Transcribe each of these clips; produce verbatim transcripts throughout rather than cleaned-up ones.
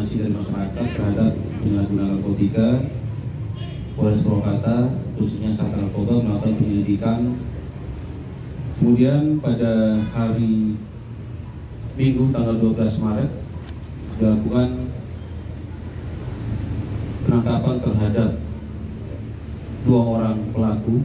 informasi dari masyarakat terhadap penyalahgunaan narkotika, Polres Purwakarta khususnya Sat Narkoba melakukan penyelidikan. Kemudian pada hari Minggu tanggal dua belas Maret dilakukan penangkapan terhadap dua orang pelaku.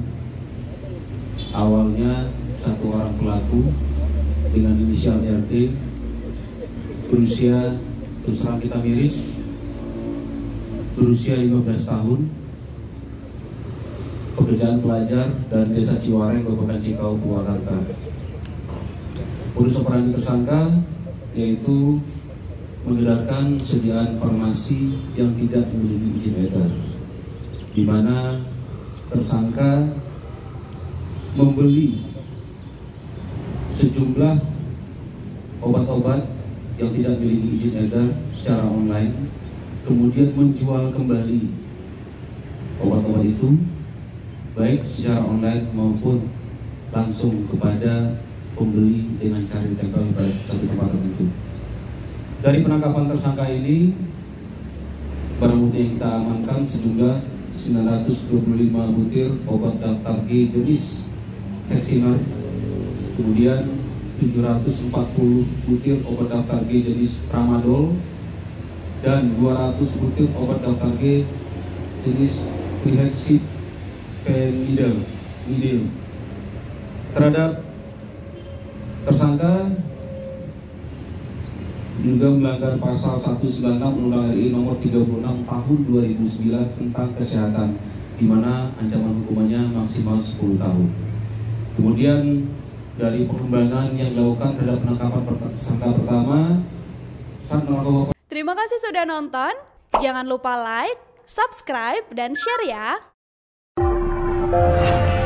Awalnya satu orang pelaku dengan inisial R D berusia, terus terang kita miris, berusia lima belas tahun, pekerjaan pelajar dari Desa Ciwareng, Kabupaten Cikau, Purwakarta. Modus operandi tersangka yaitu mengedarkan sediaan farmasi yang tidak memiliki izin edar, di mana tersangka membeli sejumlah obat-obat yang tidak memiliki izin edar secara online, kemudian menjual kembali obat-obat itu baik secara online maupun langsung kepada pembeli dengan cara ditempel pada satu tempat tertentu. Dari penangkapan tersangka ini, barang bukti yang kita amankan sejumlah sembilan ratus dua puluh lima butir obat daftar G jenis Heximer, kemudian tujuh ratus empat puluh butir obat daftar G jenis Tramadol, dan dua ratus butir obat daftar G jenis Trihexyphenidyl. Terhadap tersangka juga melanggar pasal seratus sembilan puluh enam Undang-Undang R I nomor tiga puluh enam tahun dua ribu sembilan tentang kesehatan, di mana ancaman hukumannya maksimal sepuluh tahun. Kemudian dari pengembangan yang dilakukan terhadap penangkapan tersangka pertama, Sat Narkoba. Terima kasih sudah nonton. Jangan lupa like, subscribe, dan share ya.